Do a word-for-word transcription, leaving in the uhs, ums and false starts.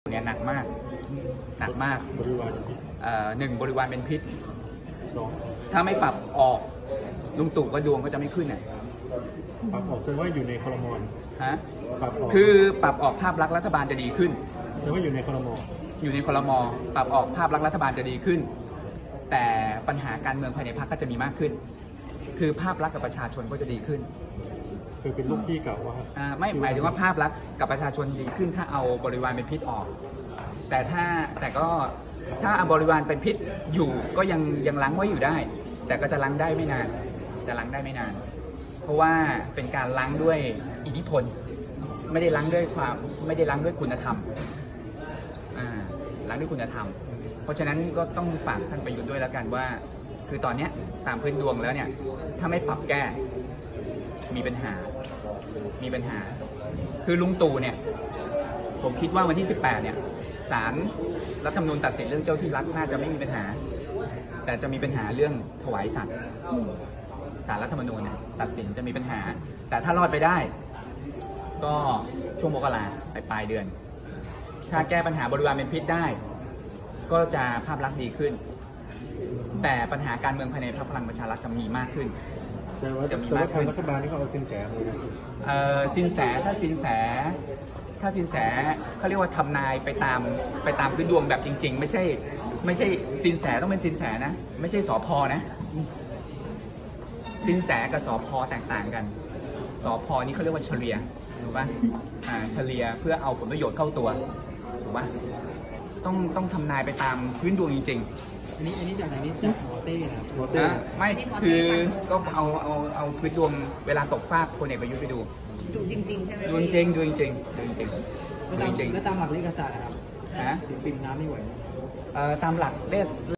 เนี่ยหนักมากหนักมากบริวารหนึ่งบริวารเป็นพิษสองถ้าไม่ปรับออกลุงตู่ก็ดวงก็จะไม่ขึ้นอ่ะปรับออกแสดงว่าอยู่ในครม. ฮะปรับออกคือปรับออกภาพลักษณ์รัฐบาลจะดีขึ้นแสดงว่าอยู่ในครม. อยู่ในครม.ปรับออกภาพลักษณ์รัฐบาลจะดีขึ้นแต่ปัญหาการเมืองภายในพรรคก็จะมีมากขึ้นคือภาพลักษณ์กับประชาชนก็จะดีขึ้นคือเป็นลูกพี่เก่าว่าอ่าไม่หมายถึงว่าภาพลักษณ์กับประชาชนดีขึ้นถ้าเอาบริวารเป็นพิษออกแต่ถ้าแต่ก็ถ้าเอาบริวารเป็นพิษอยู่ก็ยังยังล้างไว้อยู่ได้แต่ก็จะล้างได้ไม่นานจะล้างได้ไม่นานเพราะว่าเป็นการล้างด้วยอิทธิพลไม่ได้ล้างด้วยความไม่ได้ล้างด้วยคุณธรรมอ่าล้างด้วยคุณธรรมเพราะฉะนั้นก็ต้องฝากท่านประยุทธ์ด้วยแล้วกันว่าคือตอนนี้ตามพื้นดวงแล้วเนี่ยถ้าไม่ปรับแก้มีปัญหามีปัญหาคือลุงตู่เนี่ยผมคิดว่าวันที่สิบแปดเนี่ยศาลรัฐธรรมนูญตัดสินเรื่องเจ้าที่รัฐน่าจะไม่มีปัญหาแต่จะมีปัญหาเรื่องถวายสัตว์ศาลรัฐธรรมนูญเนี่ยตัดสินจะมีปัญหาแต่ถ้ารอดไปได้ก็ช่วงมกราไปปลายเดือนถ้าแก้ปัญหาบริวารเป็นพิษได้ก็จะภาพลักษณ์ดีขึ้นแต่ปัญหาการเมืองภายในพรรคพลังประชารัฐจะมีมากขึ้นจะมีมากขึ้นรัฐบาลนี่เขาเอาสินแสเลยเอ่อสินแสถ้าสินแสถ้าสินแสเขาเรียกว่าทำนายไปตามไปตามพื้นดวงแบบจริงๆไม่ใช่ไม่ใช่สินแสต้องเป็นสินแสนะไม่ใช่สพนะสินแสกับสพแตกต่างกันสพนี่เขาเรียกว่าเฉลี่ยถูกป่ะอ่าเฉลี่ยเพื่อเอาผลประโยชน์เข้าตัวถูกป่ะต้องต้องทำนายไปตามพื้นดวงจริงๆอันนี้อันนี้จากไหนนี่จากหมอเต้นะหมอเต้ไม่คือก็เอาเอาเอาพื้นดวงเวลาตกฟากพลเอกประยุทธ์ไปดูดูจริงๆใช่ไหมดูจริงดูจริงดูจริงดูจริงแล้วตามหลักเลขศาสตร์ครับฮะสิบปิ่มน้ำไม่ไหวเอ่อตามหลักเลข